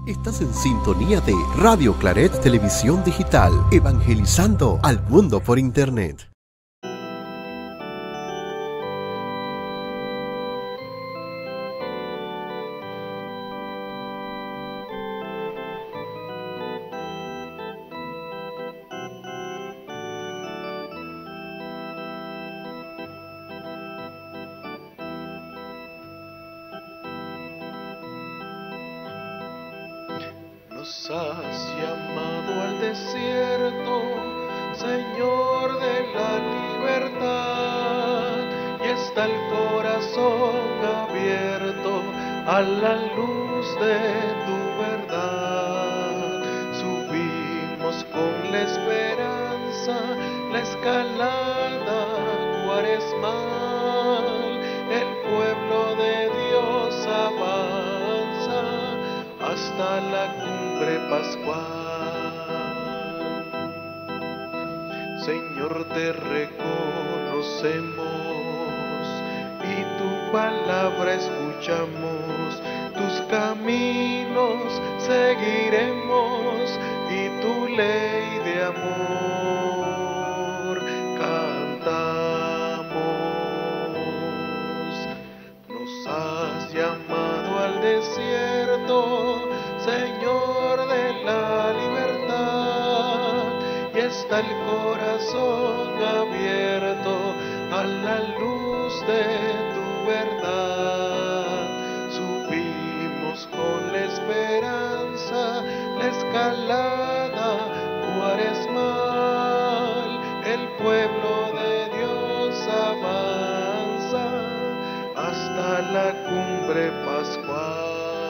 Estás en sintonía de Radio Claret Televisión Digital, evangelizando al mundo por Internet. Nos has llamado al desierto, Señor de la libertad, y está el corazón abierto a la luz de tu verdad. Subimos con la esperanza la escalada cuaresmal, el pueblo de Dios avanza hasta la cumbre pascual. Señor, te reconocemos y tu palabra escuchamos, tus caminos seguiremos y tu ley de amor cantamos. Nos has llamado al desierto, Señor de la libertad, y está el corazón abierto a la luz de tu verdad. Subimos con la esperanza la escalada cuaresmal, el pueblo de Dios avanza hasta la cumbre pascual.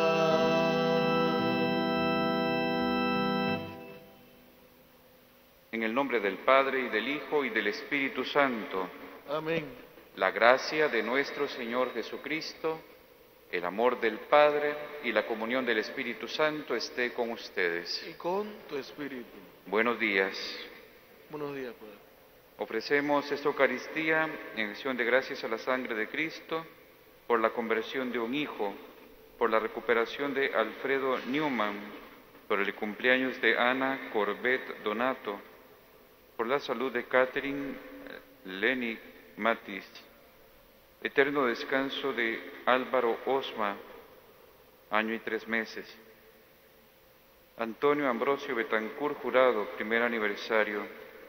En el nombre del Padre, y del Hijo, y del Espíritu Santo. Amén. La gracia de nuestro Señor Jesucristo, el amor del Padre y la comunión del Espíritu Santo esté con ustedes. Y con tu espíritu. Buenos días. Buenos días, Padre. Ofrecemos esta Eucaristía en acción de gracias a la sangre de Cristo, por la conversión de un hijo, por la recuperación de Alfredo Newman, por el cumpleaños de Ana Corbett Donato, por la salud de Catherine Lenny Matis, eterno descanso de Álvaro Osma, año y 3 meses, Antonio Ambrosio Betancourt Jurado, primer aniversario,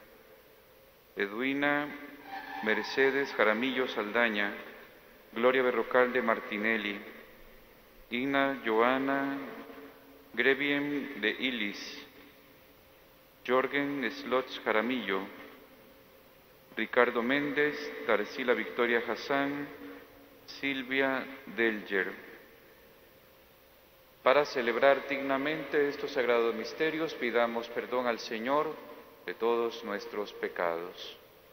Edwina Mercedes Jaramillo Saldaña, Gloria Berrocalde Martinelli, Igna Joana Grevien de Ilis, Jorgen Slots Jaramillo, Ricardo Méndez, Tarsila Victoria Hassan, Silvia Delger. Para celebrar dignamente estos sagrados misterios, pidamos perdón al Señor de todos nuestros pecados.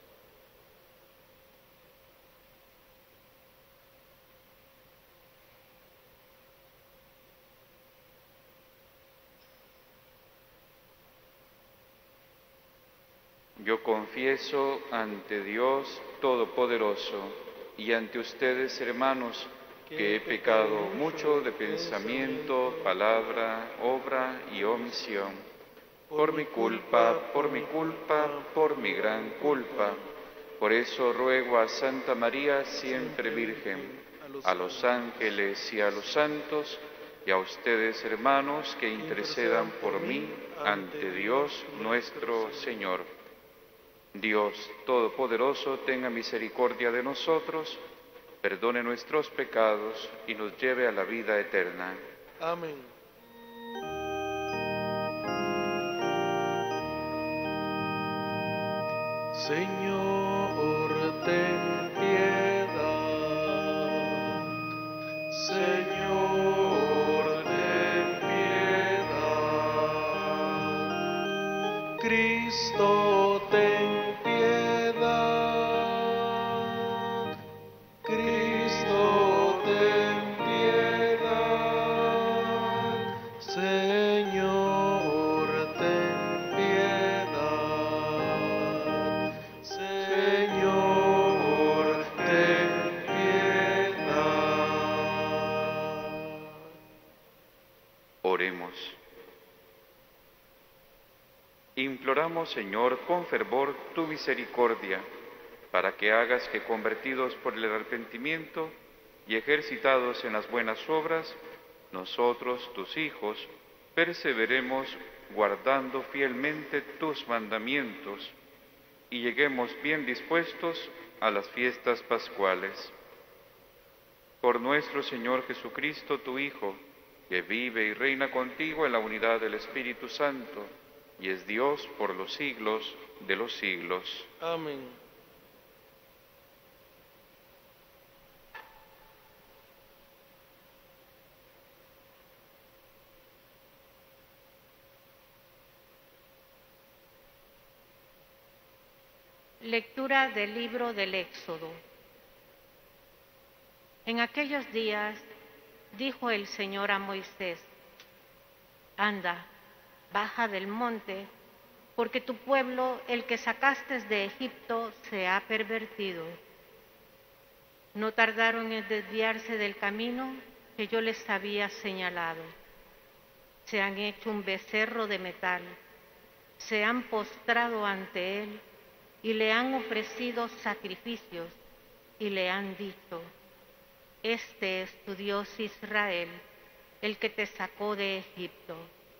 Yo confieso ante Dios Todopoderoso y ante ustedes, hermanos, que he pecado mucho de pensamiento, palabra, obra y omisión. Por mi culpa, por mi gran culpa. Por eso ruego a Santa María, siempre Virgen, a los ángeles y a los santos, y a ustedes, hermanos, que intercedan por mí ante Dios nuestro Señor. Dios Todopoderoso, tenga misericordia de nosotros, perdone nuestros pecados y nos lleve a la vida eterna. Amén. Señor, ten piedad. Señor, ten piedad. Cristo, ten piedad. Cristo, ten piedad. Señor, ten piedad. Señor, ten piedad. Oremos. Imploramos, Señor, con fervor tu misericordia, para que hagas que, convertidos por el arrepentimiento y ejercitados en las buenas obras, nosotros, tus hijos, perseveremos guardando fielmente tus mandamientos y lleguemos bien dispuestos a las fiestas pascuales. Por nuestro Señor Jesucristo, tu Hijo, que vive y reina contigo en la unidad del Espíritu Santo, y es Dios por los siglos de los siglos. Amén. Lectura del libro del Éxodo. En aquellos días dijo el Señor a Moisés: Anda, baja del monte, porque tu pueblo, el que sacaste de Egipto, se ha pervertido. No tardaron en desviarse del camino que yo les había señalado. Se han hecho un becerro de metal, se han postrado ante él y le han ofrecido sacrificios y le han dicho: Este es tu Dios Israel, el que te sacó de Egipto.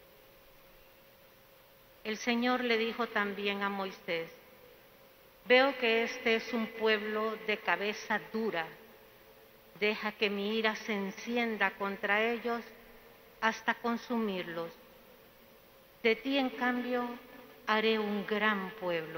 El Señor le dijo también a Moisés: Veo que este es un pueblo de cabeza dura. Deja que mi ira se encienda contra ellos hasta consumirlos. De ti, en cambio, haré un gran pueblo.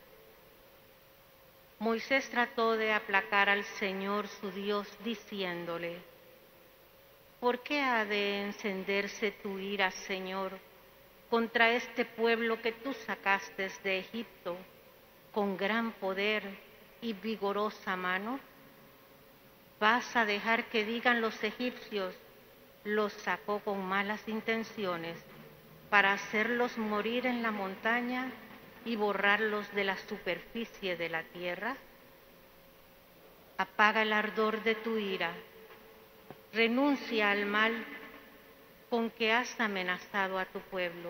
Moisés trató de aplacar al Señor su Dios, diciéndole: ¿Por qué ha de encenderse tu ira, Señor, contra este pueblo que tú sacaste de Egipto con gran poder y vigorosa mano? ¿Vas a dejar que digan los egipcios: los sacó con malas intenciones, para hacerlos morir en la montaña y borrarlos de la superficie de la tierra? Apaga el ardor de tu ira, renuncia al mal con que has amenazado a tu pueblo.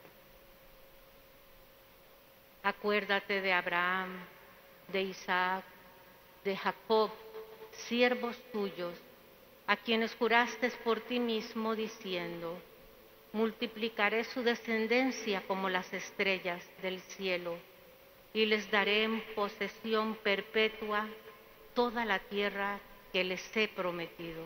Acuérdate de Abraham, de Isaac, de Jacob, siervos tuyos, a quienes juraste por ti mismo, diciendo: multiplicaré su descendencia como las estrellas del cielo, y les daré en posesión perpetua toda la tierra que les he prometido.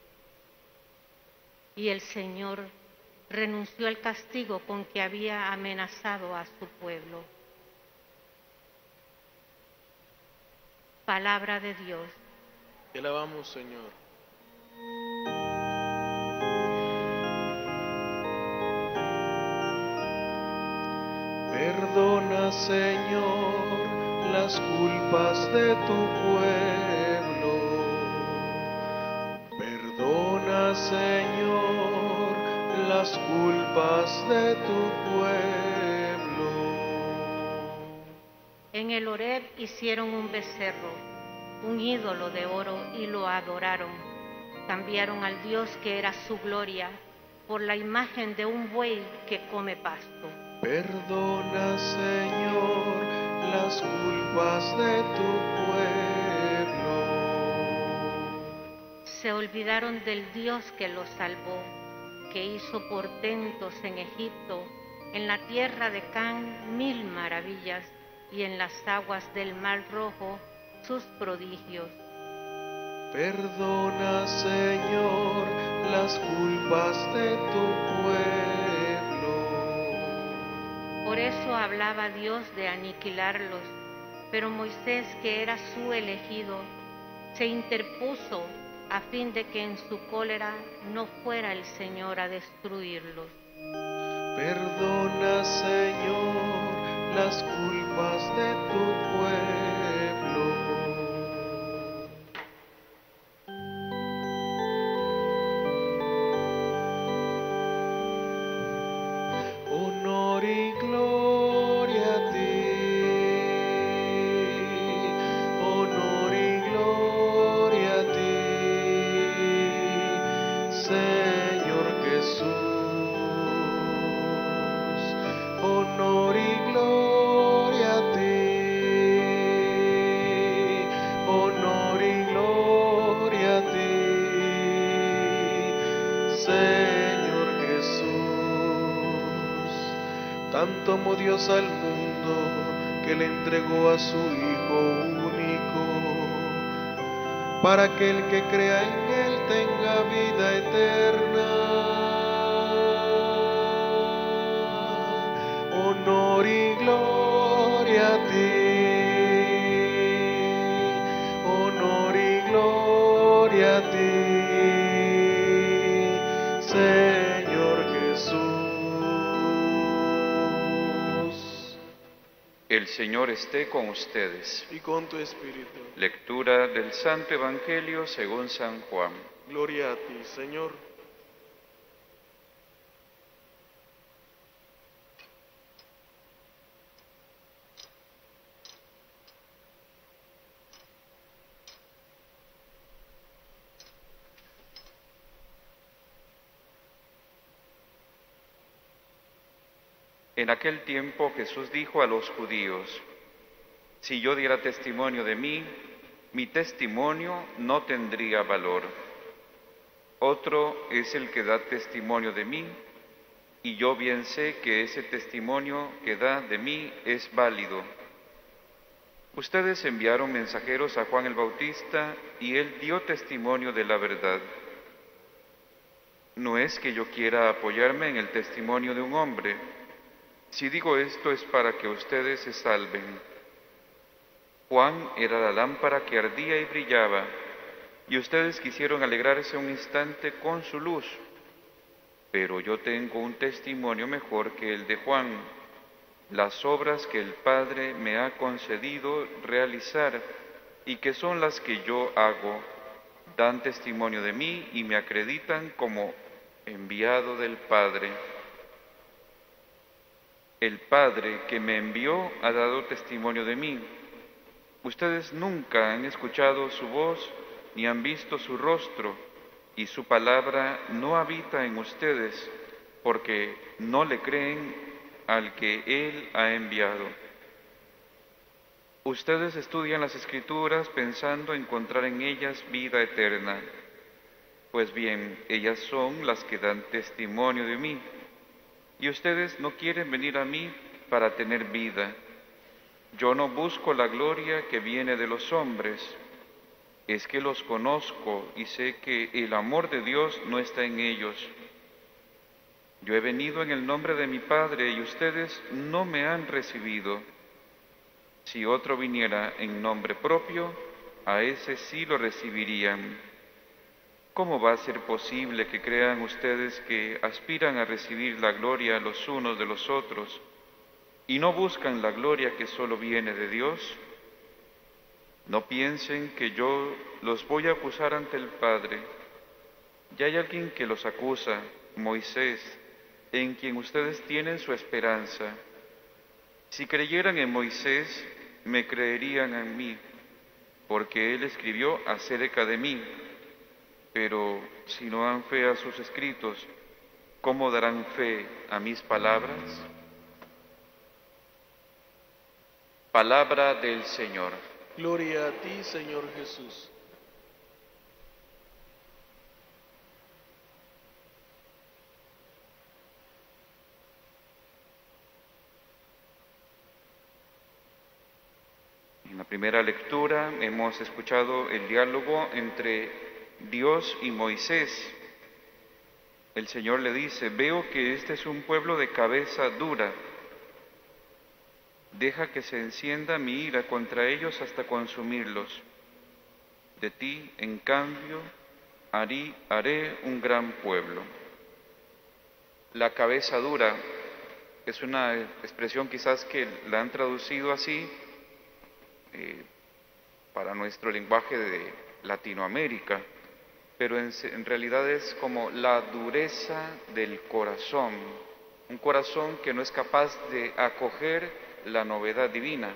Y el Señor renunció al castigo con que había amenazado a su pueblo. Palabra de Dios. Te alabamos, Señor. Perdona, Señor, las culpas de tu pueblo. Perdona, Señor, las culpas de tu pueblo. En el Horeb hicieron un becerro, un ídolo de oro, y lo adoraron. Cambiaron al Dios que era su gloria por la imagen de un buey que come pasto. Perdona, Señor, las culpas de tu pueblo. Se olvidaron del Dios que los salvó, que hizo portentos en Egipto, en la tierra de Can 1000 maravillas, y en las aguas del Mar Rojo sus prodigios. Perdona, Señor, las culpas de tu pueblo. Por eso hablaba Dios de aniquilarlos, pero Moisés, que era su elegido, se interpuso a fin de que en su cólera no fuera el Señor a destruirlos. Perdona, Señor, las culpas de tu pueblo. Honor y gloria a ti. Honor y gloria a ti, Señor Jesús. Tanto amó Dios al mundo que le entregó a su Hijo único, para que el que crea en Él tenga vida eterna. Honor y gloria a ti, honor y gloria a ti, Señor Jesús. El Señor esté con ustedes. Y con tu espíritu. Lectura del Santo Evangelio según San Juan. Gloria a ti, Señor. En aquel tiempo Jesús dijo a los judíos: si yo diera testimonio de mí, mi testimonio no tendría valor. Otro es el que da testimonio de mí, y yo bien sé que ese testimonio que da de mí es válido. Ustedes enviaron mensajeros a Juan el Bautista, y él dio testimonio de la verdad. No es que yo quiera apoyarme en el testimonio de un hombre. Si digo esto es para que ustedes se salven. Juan era la lámpara que ardía y brillaba, y ustedes quisieron alegrarse un instante con su luz. Pero yo tengo un testimonio mejor que el de Juan: las obras que el Padre me ha concedido realizar y que son las que yo hago, dan testimonio de mí y me acreditan como enviado del Padre. El Padre que me envió ha dado testimonio de mí. Ustedes nunca han escuchado su voz ni han visto su rostro, y su palabra no habita en ustedes, porque no le creen al que Él ha enviado. Ustedes estudian las Escrituras pensando encontrar en ellas vida eterna. Pues bien, ellas son las que dan testimonio de mí. Y ustedes no quieren venir a mí para tener vida. Yo no busco la gloria que viene de los hombres. Es que los conozco y sé que el amor de Dios no está en ellos. Yo he venido en el nombre de mi Padre y ustedes no me han recibido. Si otro viniera en nombre propio, a ese sí lo recibirían. ¿Cómo va a ser posible que crean ustedes que aspiran a recibir la gloria los unos de los otros y no buscan la gloria que solo viene de Dios? No piensen que yo los voy a acusar ante el Padre. Ya hay alguien que los acusa, Moisés, en quien ustedes tienen su esperanza. Si creyeran en Moisés, me creerían en mí, porque él escribió acerca de mí. Pero si no dan fe a sus escritos, ¿cómo darán fe a mis palabras? Palabra del Señor. Gloria a ti, Señor Jesús. En la primera lectura hemos escuchado el diálogo entre Dios y Moisés. El Señor le dice: veo que este es un pueblo de cabeza dura. Deja que se encienda mi ira contra ellos hasta consumirlos. De ti, en cambio, haré un gran pueblo. La cabeza dura es una expresión quizás que la han traducido así para nuestro lenguaje de Latinoamérica, pero en realidad es como la dureza del corazón, un corazón que no es capaz de acoger la novedad divina,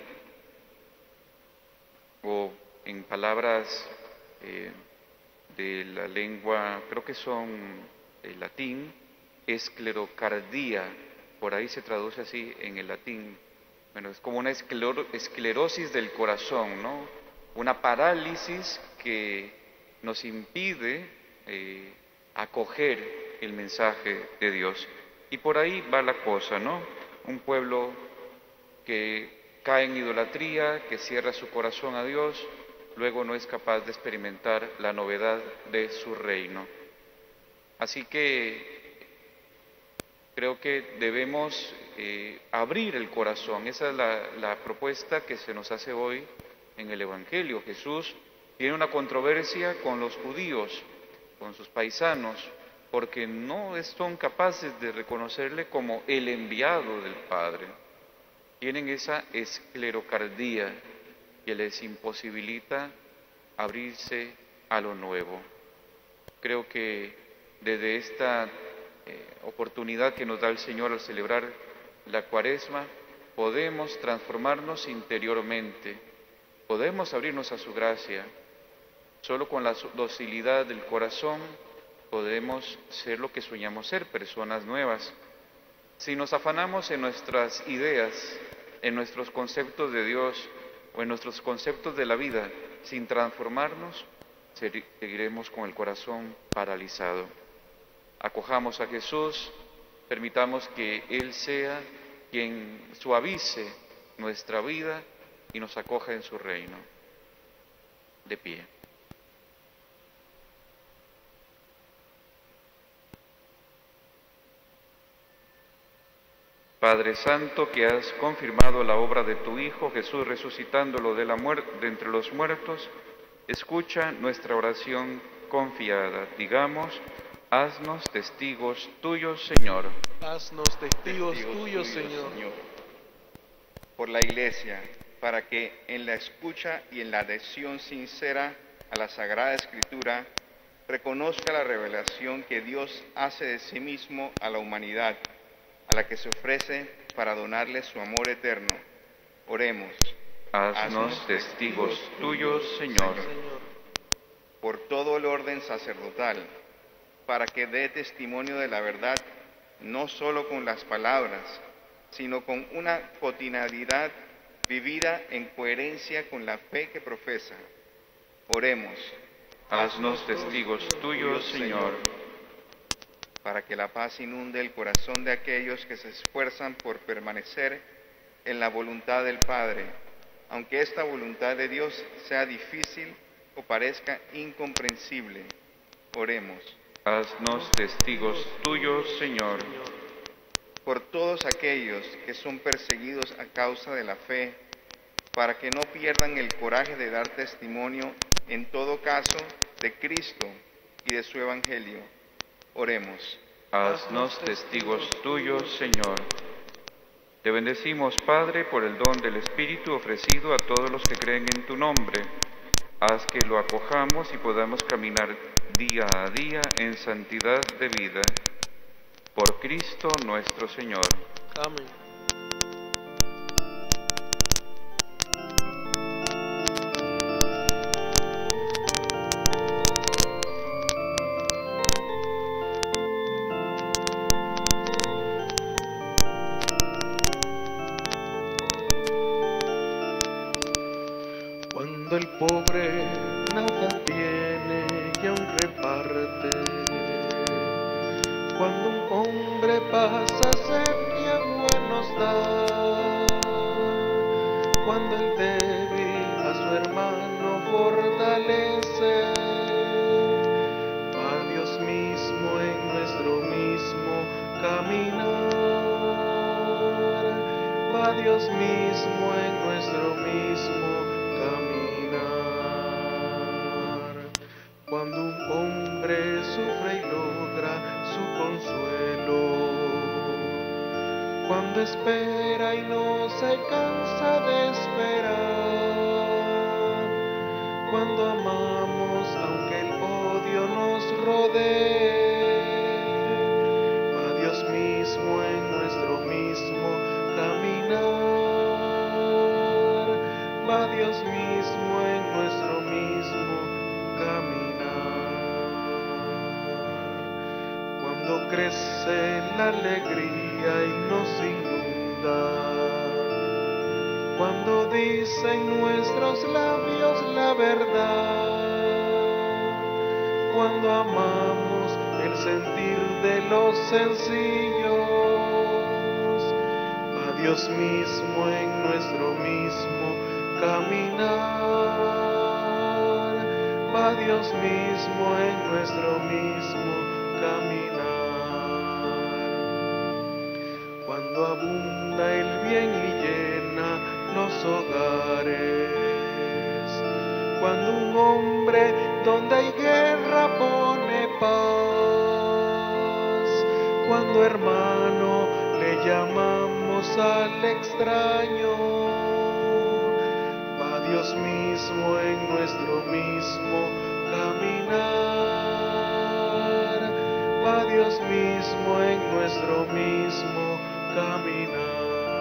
o en palabras de la lengua, creo que son el latín, esclerocardía, por ahí se traduce así en el latín. Bueno, es como una esclerosis del corazón, ¿no? Una parálisis que nos impide acoger el mensaje de Dios. Y por ahí va la cosa, ¿no? un pueblo que cae en idolatría, que cierra su corazón a Dios, luego no es capaz de experimentar la novedad de su reino. Así que creo que debemos abrir el corazón. Esa es la propuesta que se nos hace hoy en el Evangelio. Jesús tiene una controversia con los judíos, con sus paisanos, porque no son capaces de reconocerle como el enviado del Padre. Tienen esa esclerocardía que les imposibilita abrirse a lo nuevo. Creo que desde esta oportunidad que nos da el Señor al celebrar la Cuaresma, podemos transformarnos interiormente, podemos abrirnos a su gracia. Solo con la docilidad del corazón podemos ser lo que soñamos ser, personas nuevas. Si nos afanamos en nuestras ideas, en nuestros conceptos de Dios o en nuestros conceptos de la vida, sin transformarnos, seguiremos con el corazón paralizado. Acojamos a Jesús, permitamos que Él sea quien suavice nuestra vida y nos acoja en su reino. De pie. Padre Santo, que has confirmado la obra de tu Hijo Jesús resucitándolo de entre los muertos, escucha nuestra oración confiada. Digamos: haznos testigos tuyos, Señor. Haznos testigos tuyos, Señor. Por la Iglesia, para que en la escucha y en la adhesión sincera a la Sagrada Escritura reconozca la revelación que Dios hace de sí mismo a la humanidad, a la que se ofrece para donarle su amor eterno. Oremos. Haznos testigos tuyos, Señor. Por todo el orden sacerdotal, para que dé testimonio de la verdad, no solo con las palabras, sino con una cotidianidad vivida en coherencia con la fe que profesa. Oremos. Haznos testigos tuyos, Señor. Para que la paz inunde el corazón de aquellos que se esfuerzan por permanecer en la voluntad del Padre, aunque esta voluntad de Dios sea difícil o parezca incomprensible. Oremos. Haznos testigos tuyos, Señor. Por todos aquellos que son perseguidos a causa de la fe, para que no pierdan el coraje de dar testimonio, en todo caso, de Cristo y de su Evangelio. Oremos. Haznos testigos tuyos, Señor. Te bendecimos, Padre, por el don del Espíritu ofrecido a todos los que creen en tu nombre. Haz que lo acojamos y podamos caminar día a día en santidad de vida. Por Cristo nuestro Señor. Amén. Cuando el pobre nada tiene y aún reparte, cuando un hombre pasa sed y agua nos da, cuando el débil a su hermano fortalece, va Dios mismo en nuestro mismo caminar, va Dios mismo en nuestro mismo caminar. Cuando un hombre sufre y logra su consuelo, cuando espera y no se cansa de esperar, cuando amamos aunque el odio nos rodee, va Dios mismo en nuestro mismo caminar, va Dios mismo en nuestro mismo caminar. Cuando crece la alegría y nos inunda, cuando dicen nuestros labios la verdad, cuando amamos el sentir de los sencillos, Dios mismo en nuestro mismo caminar, va Dios mismo en nuestro mismo caminar. Cuando abunda el bien y llena los hogares, cuando un hombre donde hay guerra pone paz, cuando hermano le llamamos al extraño, va Dios mismo en nuestro mismo caminar, va Dios mismo en nuestro mismo caminar.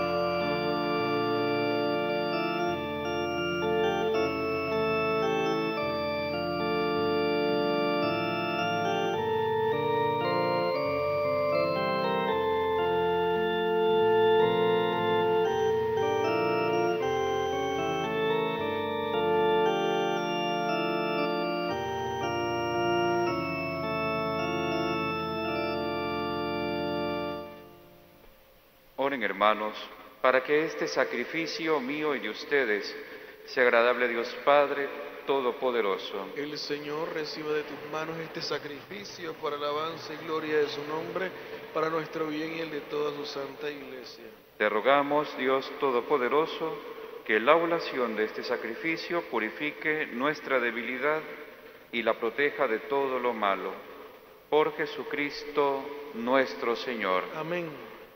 Oren, hermanos, para que este sacrificio mío y de ustedes sea agradable a Dios Padre Todopoderoso. El Señor reciba de tus manos este sacrificio para alabanza y gloria de su nombre, para nuestro bien y el de toda su santa Iglesia. Te rogamos, Dios Todopoderoso, que la oblación de este sacrificio purifique nuestra debilidad y la proteja de todo lo malo. Por Jesucristo nuestro Señor. Amén.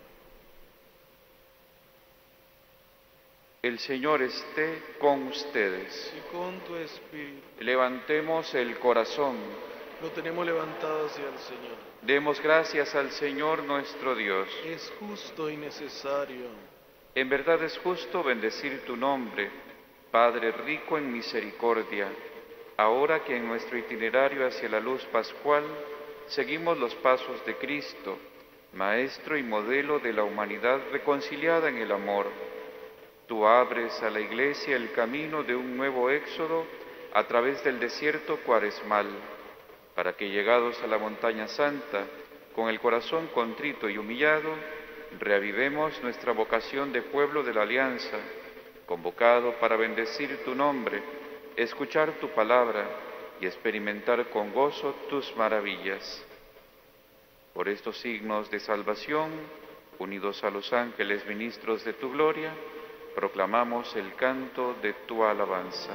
El Señor esté con ustedes. Y con tu espíritu. Levantemos el corazón. Lo tenemos levantado hacia el Señor. Demos gracias al Señor nuestro Dios. Es justo y necesario. En verdad es justo bendecir tu nombre, Padre rico en misericordia, ahora que en nuestro itinerario hacia la luz pascual seguimos los pasos de Cristo, Maestro y modelo de la humanidad reconciliada en el amor. Tú abres a la Iglesia el camino de un nuevo éxodo a través del desierto cuaresmal, para que llegados a la montaña santa, con el corazón contrito y humillado, reavivemos nuestra vocación de pueblo de la alianza, convocado para bendecir tu nombre, escuchar tu palabra y experimentar con gozo tus maravillas. Por estos signos de salvación, unidos a los ángeles ministros de tu gloria, proclamamos el canto de tu alabanza.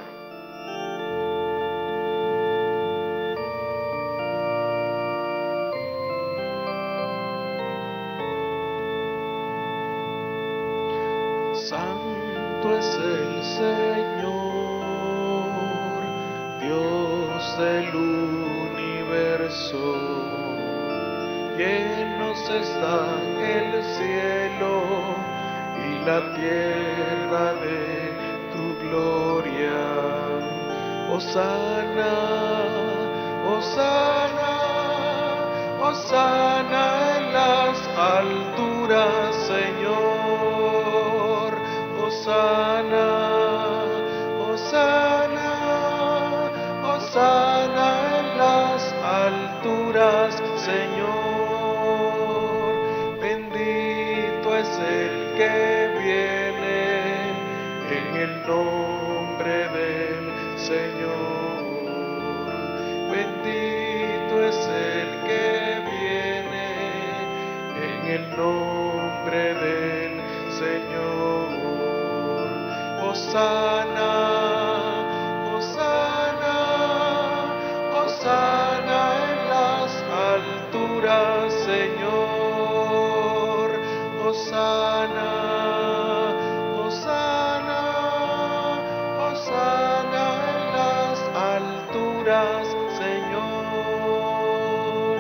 Santo es el Señor, Dios del universo. Llenos están el cielo y la tierra de tu gloria. Hosana, Hosana, Hosana en las alturas, Señor. Hosana, Hosana, Hosana en las alturas, Señor. Bendito es el que viene en el nombre del Señor. Bendito es el que viene en el nombre del Señor. Hosana, Hosana, Hosana en las alturas, Señor. Hosana, Hosana, Hosana en las alturas, Señor.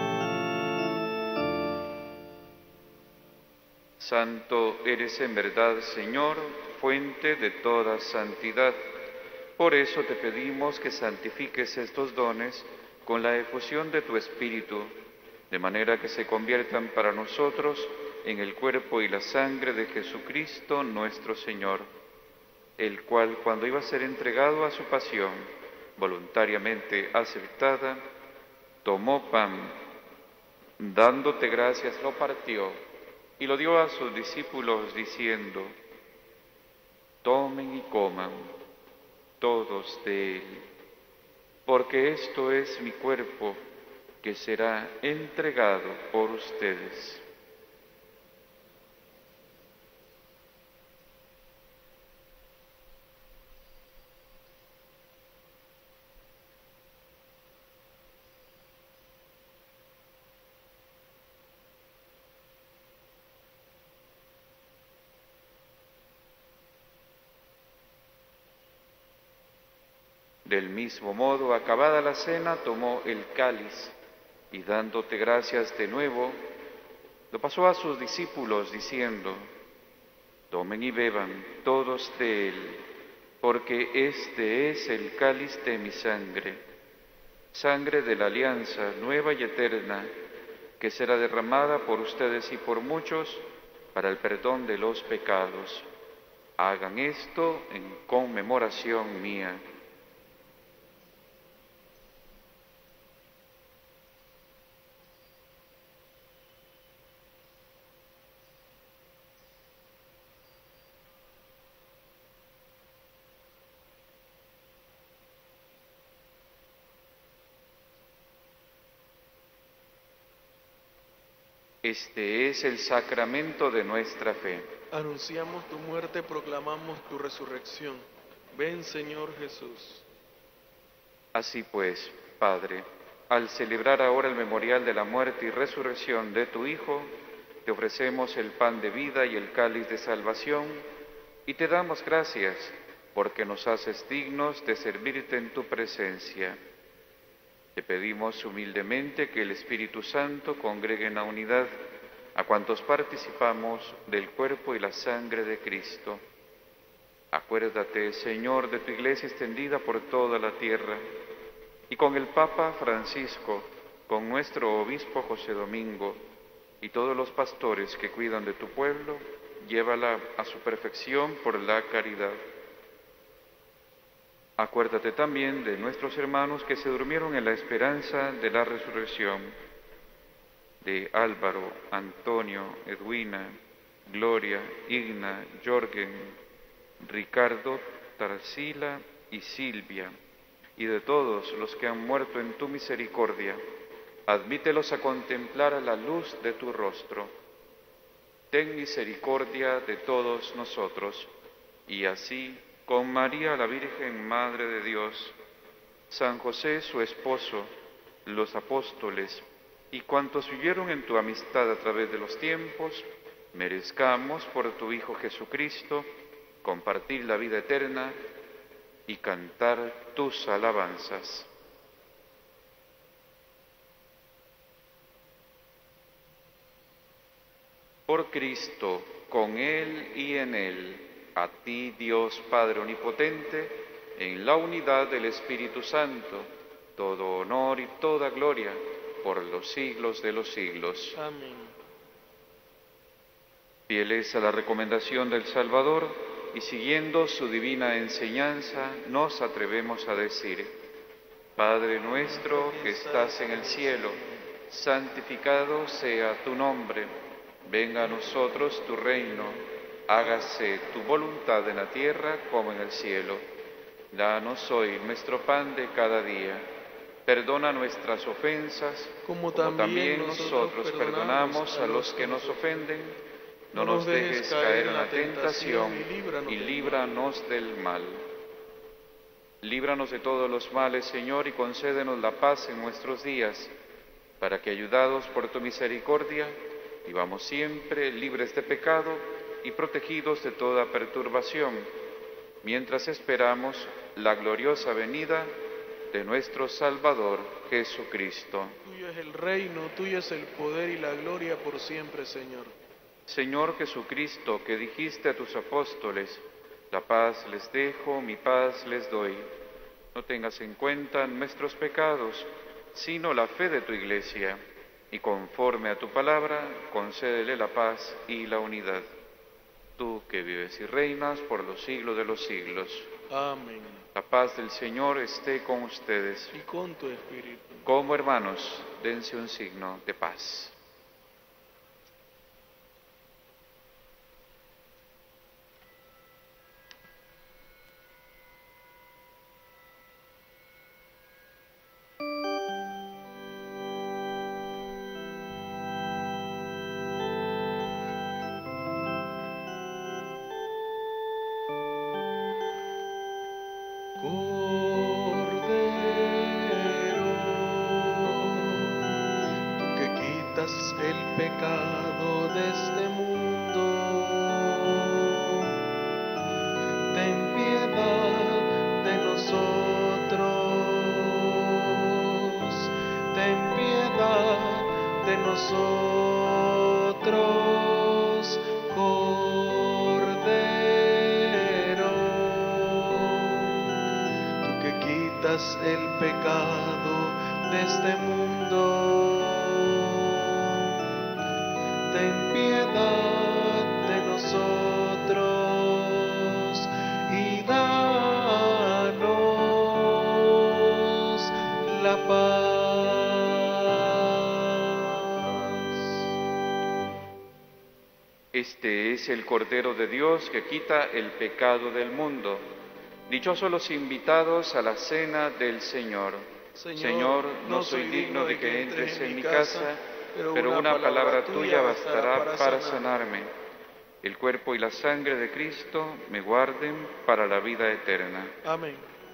Santo eres en verdad, Señor, fuente de toda santidad. Por eso te pedimos que santifiques estos dones con la efusión de tu Espíritu, de manera que se conviertan para nosotros en el cuerpo y la sangre de Jesucristo nuestro Señor, el cual, cuando iba a ser entregado a su pasión, voluntariamente aceptada, tomó pan, dándote gracias, lo partió y lo dio a sus discípulos diciendo: tomen y coman todos de él, porque esto es mi cuerpo que será entregado por ustedes. Del mismo modo, acabada la cena, tomó el cáliz y dándote gracias de nuevo, lo pasó a sus discípulos diciendo: tomen y beban todos de él, porque este es el cáliz de mi sangre, sangre de la alianza nueva y eterna, que será derramada por ustedes y por muchos para el perdón de los pecados. Hagan esto en conmemoración mía. Este es el sacramento de nuestra fe. Anunciamos tu muerte, proclamamos tu resurrección. Ven, Señor Jesús. Así pues, Padre, al celebrar ahora el memorial de la muerte y resurrección de tu Hijo, te ofrecemos el pan de vida y el cáliz de salvación, y te damos gracias porque nos haces dignos de servirte en tu presencia. Te pedimos humildemente que el Espíritu Santo congregue en la unidad a cuantos participamos del cuerpo y la sangre de Cristo. Acuérdate, Señor, de tu Iglesia extendida por toda la tierra, y con el Papa Francisco, con nuestro Obispo José Domingo, y todos los pastores que cuidan de tu pueblo, llévala a su perfección por la caridad. Acuérdate también de nuestros hermanos que se durmieron en la esperanza de la resurrección, de Álvaro, Antonio, Edwina, Gloria, Igna, Jorgen, Ricardo, Tarsila y Silvia, y de todos los que han muerto en tu misericordia. Admítelos a contemplar a la luz de tu rostro. Ten misericordia de todos nosotros, y así, con María la Virgen Madre de Dios, San José su esposo, los apóstoles y cuantos vivieron en tu amistad a través de los tiempos, merezcamos por tu Hijo Jesucristo compartir la vida eterna y cantar tus alabanzas. Por Cristo, con Él y en Él, a ti, Dios Padre Omnipotente, en la unidad del Espíritu Santo, todo honor y toda gloria por los siglos de los siglos. Amén. Fieles a la recomendación del Salvador y siguiendo su divina enseñanza, nos atrevemos a decir: Padre nuestro que estás en el cielo, santificado sea tu nombre, venga a nosotros tu reino. Hágase tu voluntad en la tierra como en el cielo. Danos hoy nuestro pan de cada día. Perdona nuestras ofensas, como también nosotros perdonamos a los que nos ofenden. No nos dejes caer en la tentación y líbranos del mal. Líbranos de todos los males, Señor, y concédenos la paz en nuestros días, para que, ayudados por tu misericordia, vivamos siempre libres de pecado y protegidos de toda perturbación, mientras esperamos la gloriosa venida de nuestro Salvador Jesucristo. Tuyo es el reino, tuyo es el poder y la gloria por siempre, Señor. Señor Jesucristo, que dijiste a tus apóstoles: la paz les dejo, mi paz les doy. No tengas en cuenta nuestros pecados, sino la fe de tu Iglesia, y conforme a tu palabra, concédele la paz y la unidad. Tú que vives y reinas por los siglos de los siglos. Amén. La paz del Señor esté con ustedes. Y con tu espíritu. Como hermanos, dense un signo de paz. quitas el pecado de este mundo, ten piedad de nosotros, ten piedad de nosotros, Cordero, tú que quitas el pecado de este mundo, ten piedad de nosotros y danos la paz. Este es el Cordero de Dios que quita el pecado del mundo. Dichosos los invitados a la cena del Señor. Señor, no soy digno de que entres en mi casa, pero una palabra tuya bastará para sanarme. El cuerpo y la sangre de Cristo me guarden para la vida eterna. Amén.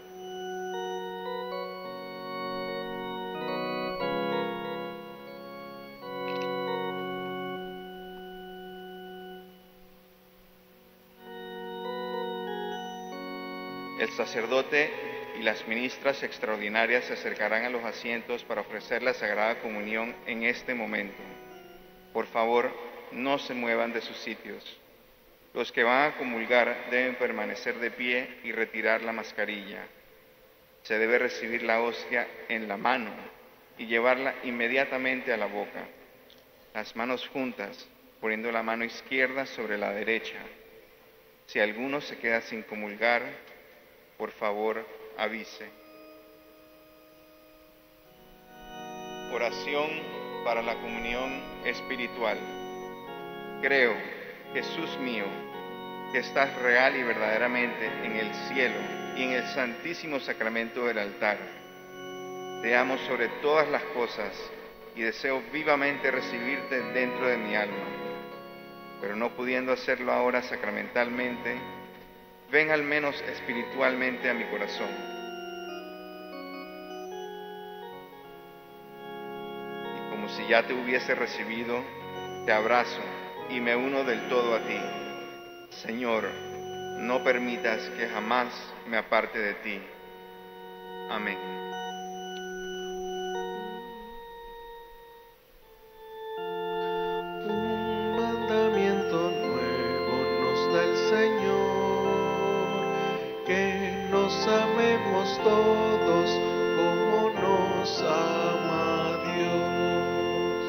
El sacerdote y las ministras extraordinarias se acercarán a los asientos para ofrecer la Sagrada Comunión en este momento. Por favor, no se muevan de sus sitios. Los que van a comulgar deben permanecer de pie y retirar la mascarilla. Se debe recibir la hostia en la mano y llevarla inmediatamente a la boca. Las manos juntas, poniendo la mano izquierda sobre la derecha. Si alguno se queda sin comulgar, por favor, avise. Oración para la comunión espiritual. Creo, Jesús mío, que estás real y verdaderamente en el cielo y en el santísimo sacramento del altar. Te amo sobre todas las cosas y deseo vivamente recibirte dentro de mi alma, pero no pudiendo hacerlo ahora sacramentalmente, ven al menos espiritualmente a mi corazón. Y como si ya te hubiese recibido, te abrazo y me uno del todo a ti. Señor, no permitas que jamás me aparte de ti. Amén. Un mandamiento nuevo nos da el Señor, que nos amemos todos como nos ama Dios.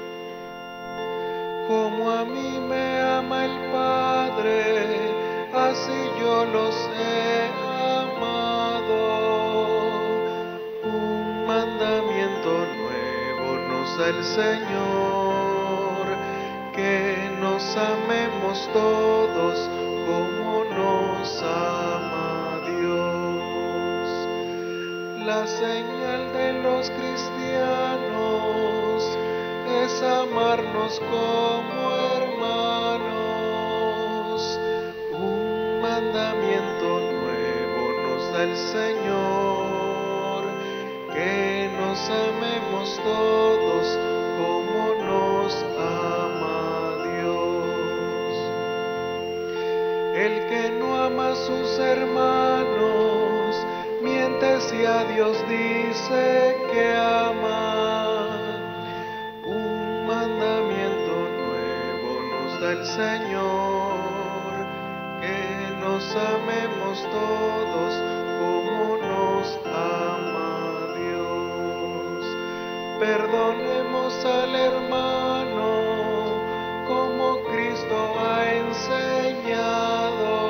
Como a mí me ama el Padre, así yo los he amado. Un mandamiento nuevo nos da el Señor, que nos amemos todos como nos ama Dios. La señal de los cristianos es amarnos como hermanos. Un mandamiento nuevo nos da el Señor, que nos amemos todos como nos ama Dios. El que no ama a sus hermanos miente si a Dios dice que ama. Un mandamiento nuevo nos da el Señor, que nos amemos todos como nos ama Dios. Perdonemos al hermano como Cristo ha enseñado.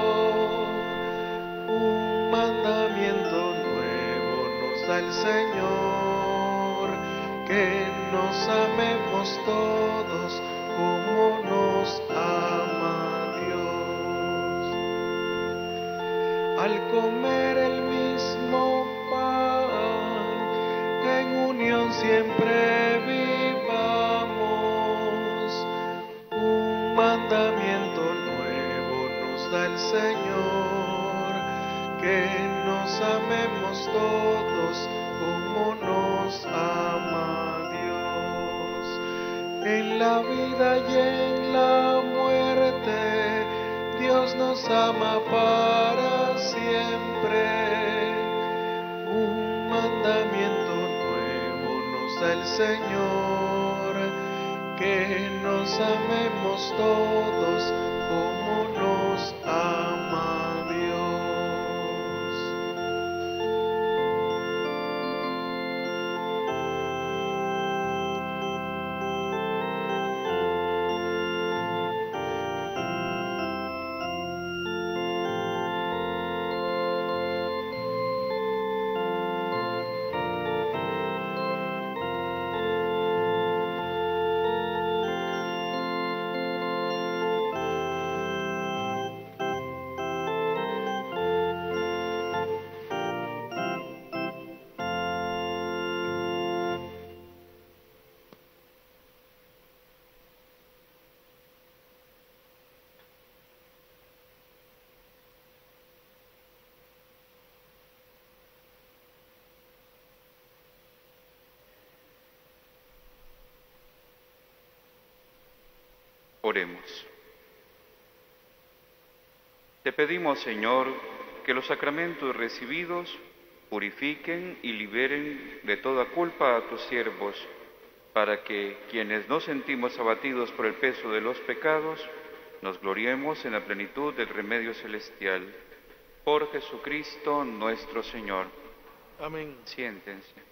Un mandamiento nuevo nos da el Señor, que nos amemos todos como nos ama Dios. Al comer el mismo pan, en unión siempre vivamos. Un mandamiento nuevo nos da el Señor, que nos amemos todos como nos ama Dios. En la vida y en la muerte, Dios nos ama para siempre. Un mandamiento nuevo nos da el Señor, que nos amemos todos como nos ama Dios. Oremos. Te pedimos, Señor, que los sacramentos recibidos purifiquen y liberen de toda culpa a tus siervos, para que, quienes nos sentimos abatidos por el peso de los pecados, nos gloriemos en la plenitud del remedio celestial. Por Jesucristo nuestro Señor. Amén. Siéntense.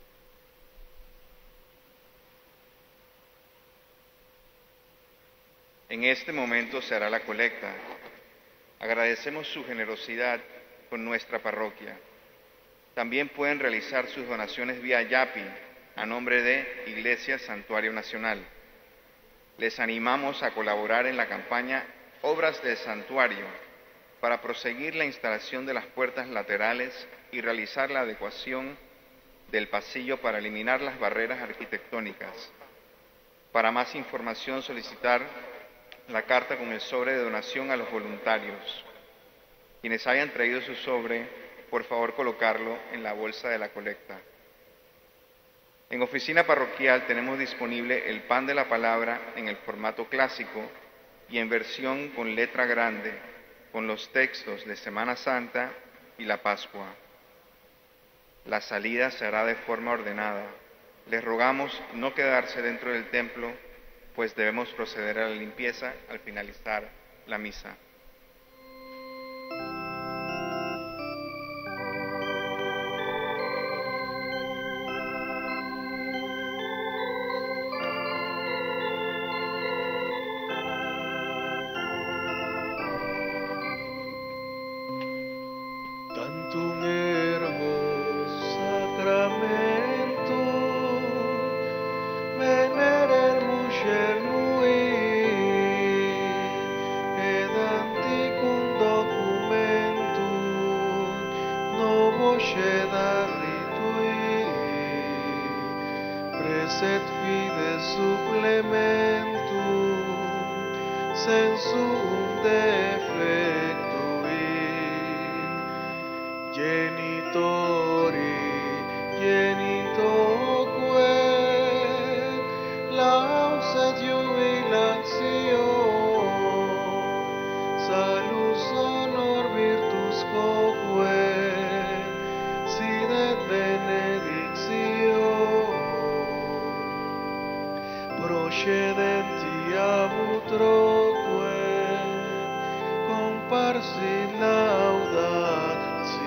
En este momento se hará la colecta. Agradecemos su generosidad con nuestra parroquia. También pueden realizar sus donaciones vía Yapi a nombre de Iglesia Santuario Nacional. Les animamos a colaborar en la campaña Obras del Santuario para proseguir la instalación de las puertas laterales y realizar la adecuación del pasillo para eliminar las barreras arquitectónicas. Para más información, solicitar la carta con el sobre de donación a los voluntarios. Quienes hayan traído su sobre, por favor colocarlo en la bolsa de la colecta. En oficina parroquial tenemos disponible el pan de la palabra en el formato clásico y en versión con letra grande, con los textos de Semana Santa y la Pascua. La salida se hará de forma ordenada. Les rogamos no quedarse dentro del templo, pues debemos proceder a la limpieza al finalizar la misa. Tantum ergo sacramento, venere muscernui, ed anticum documentum novo sceda ritui, preset fides supplementum, sensum defectui, genitori, genitoque, laus et jubilatio, salus honor virtus quoque, sine benedictio, procedenti ab utroque, comparsi laudatio.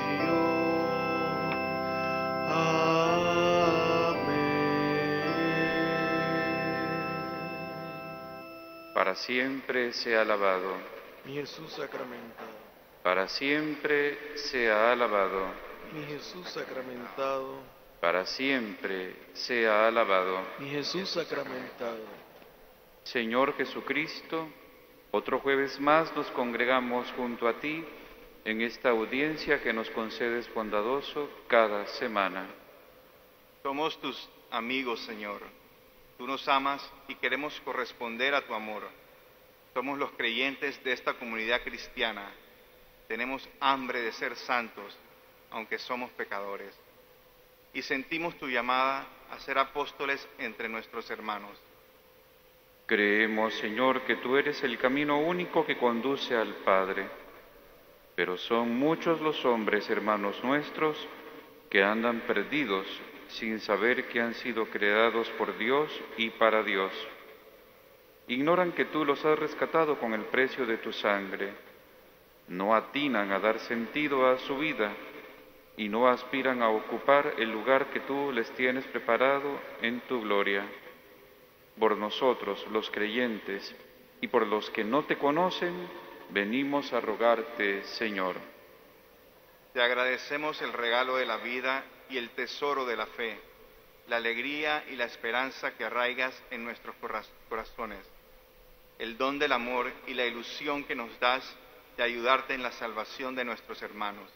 Para siempre sea alabado. Mi Jesús sacramentado, Para siempre sea alabado. mi Jesús sacramentado, Para siempre sea alabado. mi Jesús sacramentado. Señor Jesucristo, otro jueves más nos congregamos junto a ti en esta audiencia que nos concedes bondadoso cada semana. Somos tus amigos, Señor. Tú nos amas y queremos corresponder a tu amor. Somos los creyentes de esta comunidad cristiana. Tenemos hambre de ser santos, aunque somos pecadores. Y sentimos tu llamada a ser apóstoles entre nuestros hermanos. Creemos, Señor, que tú eres el camino único que conduce al Padre, pero son muchos los hombres, hermanos nuestros, que andan perdidos sin saber que han sido creados por Dios y para Dios. Ignoran que tú los has rescatado con el precio de tu sangre, no atinan a dar sentido a su vida y no aspiran a ocupar el lugar que tú les tienes preparado en tu gloria. Por nosotros, los creyentes, y por los que no te conocen, venimos a rogarte, Señor. Te agradecemos el regalo de la vida y el tesoro de la fe, la alegría y la esperanza que arraigas en nuestros corazones, el don del amor y la ilusión que nos das de ayudarte en la salvación de nuestros hermanos.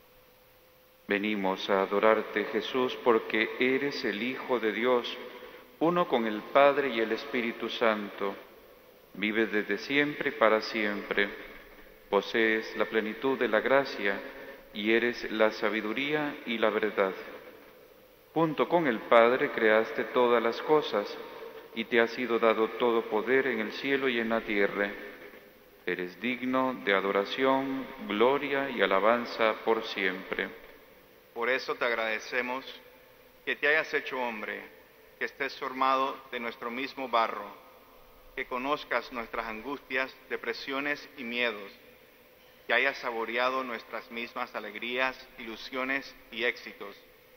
Venimos a adorarte, Jesús, porque eres el Hijo de Dios, uno con el Padre y el Espíritu Santo. Vives desde siempre y para siempre. Posees la plenitud de la gracia y eres la sabiduría y la verdad. Junto con el Padre creaste todas las cosas y te ha sido dado todo poder en el cielo y en la tierra. Eres digno de adoración, gloria y alabanza por siempre. Por eso te agradecemos que te hayas hecho hombre, que estés formado de nuestro mismo barro, que conozcas nuestras angustias, depresiones y miedos, que hayas saboreado nuestras mismas alegrías, ilusiones y éxitos.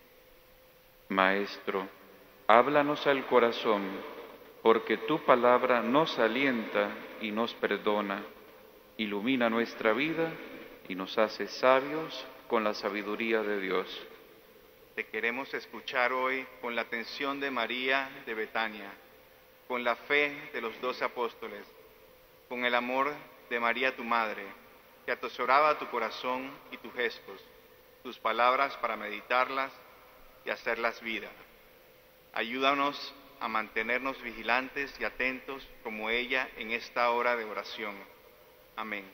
Maestro, háblanos al corazón, porque tu palabra nos alienta y nos perdona, ilumina nuestra vida y nos hace sabios con la sabiduría de Dios. Te queremos escuchar hoy con la atención de María de Betania, con la fe de los 12 apóstoles, con el amor de María tu Madre, que atesoraba tu corazón y tus gestos, tus palabras para meditarlas y hacerlas vida. Ayúdanos a mantenernos vigilantes y atentos como ella en esta hora de oración. Amén.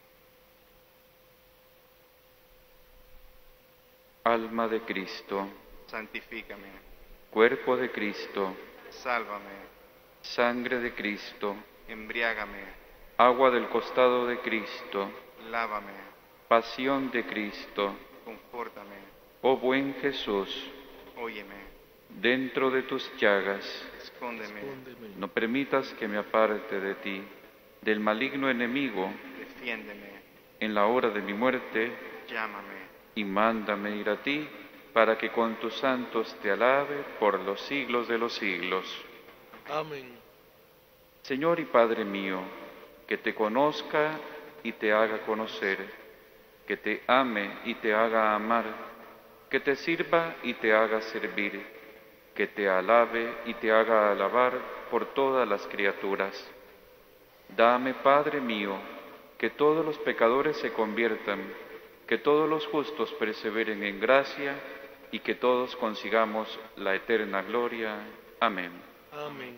Alma de Cristo, Santifícame. cuerpo de Cristo, Sálvame. sangre de Cristo, Embriágame. agua del costado de Cristo, Lávame. pasión de Cristo. Confórtame. Oh buen Jesús, Óyeme. dentro de tus llagas, Escóndeme. no permitas que me aparte de ti, del maligno enemigo, Defiéndeme. en la hora de mi muerte, Llámame. y mándame ir a ti, para que con tus santos te alabe por los siglos de los siglos. Amén. Señor y Padre mío, que te conozca y te haga conocer, que te ame y te haga amar, que te sirva y te haga servir, que te alabe y te haga alabar por todas las criaturas. Dame, Padre mío, que todos los pecadores se conviertan, que todos los justos perseveren en gracia y que todos consigamos la eterna gloria. Amén. Amén.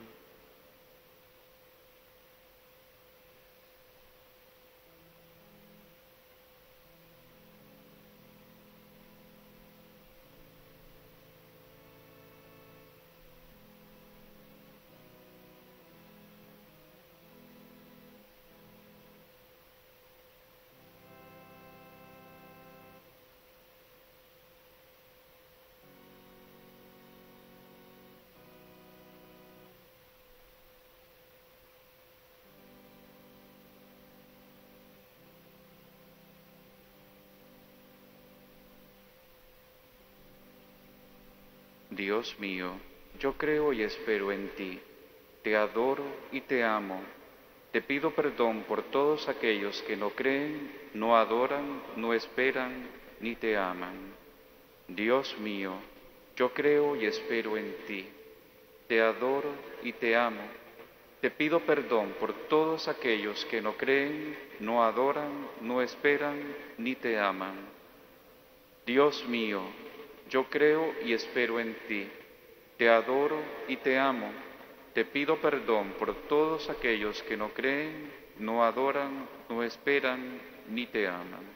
Dios mío, yo creo y espero en ti, te adoro y te amo. Te pido perdón por todos aquellos que no creen, no adoran, no esperan, ni te aman. Dios mío, yo creo y espero en ti, te adoro y te amo. Te pido perdón por todos aquellos que no creen, no adoran, no esperan, ni te aman. Dios mío, yo creo y espero en ti, te adoro y te amo. Te pido perdón por todos aquellos que no creen, no adoran, no esperan, ni te aman.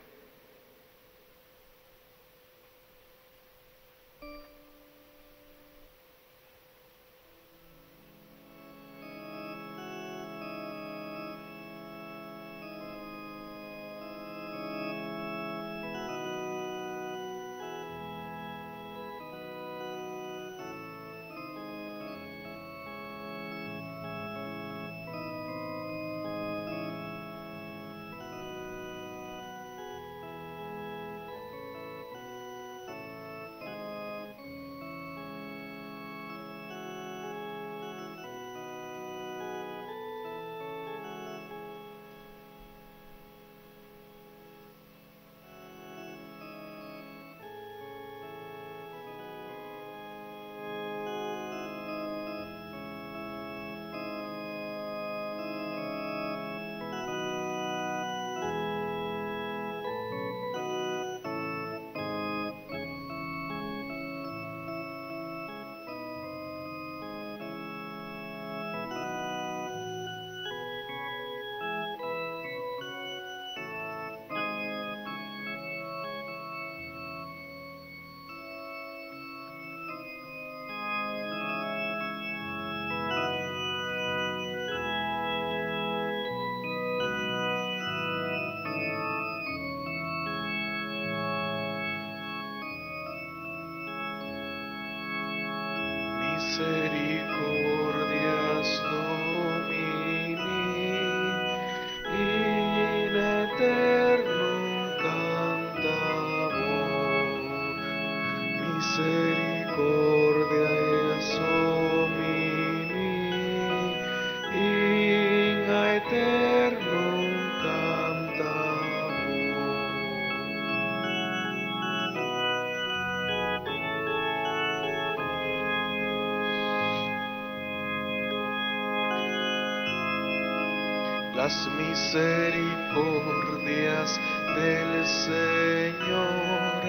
las misericordias del Señor.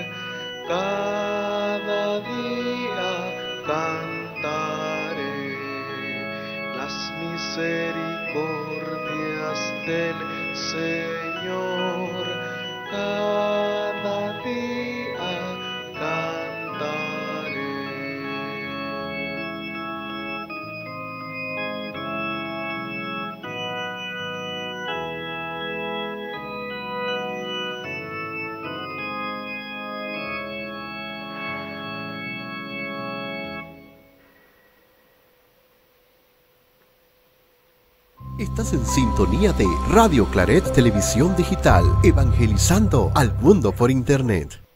Cada día cantaré las misericordias del Señor. Cada día cantaré. Estás en sintonía de Radio Claret Televisión Digital, evangelizando al mundo por Internet.